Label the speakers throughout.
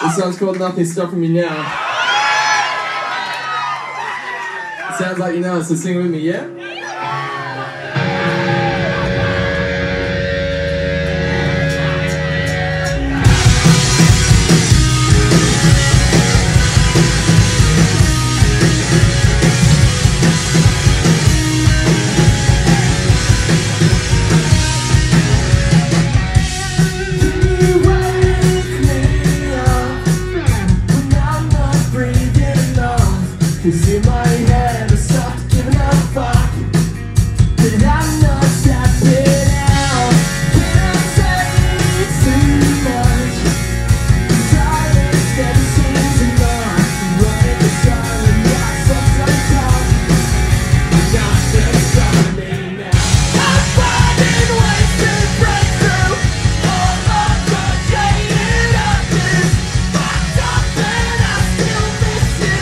Speaker 1: This song's called Nothing's Stopping Me Now. It sounds like you know it, so sing with me, yeah?
Speaker 2: Cause in my head I stopped giving a fuck, but I'm not stepping out. Can I say too much? Silence never seems enough. Running the sun and not sometimes talk. Nothing's stopping me now. I'm finding ways to break through all of the jaded urges. Fucked up and I still miss you.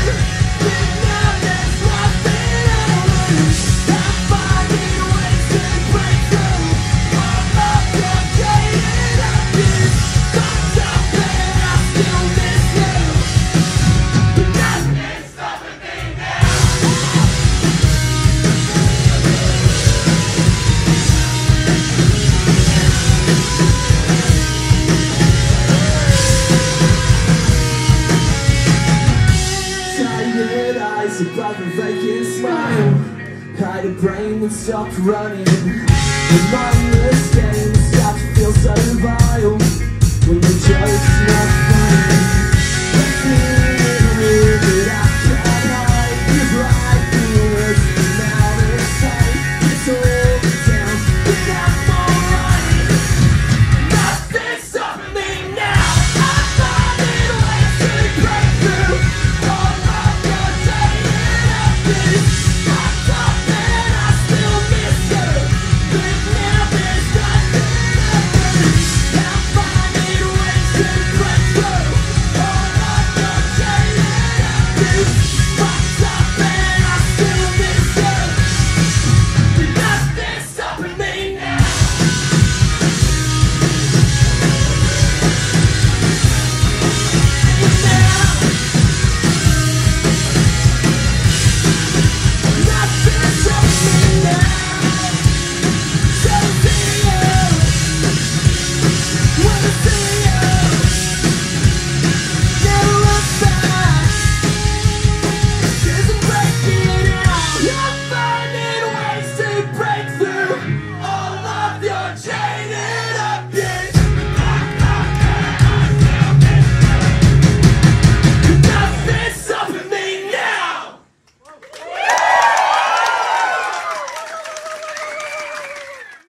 Speaker 2: Above a vacant smile, hide a brain that stopped running. The mindless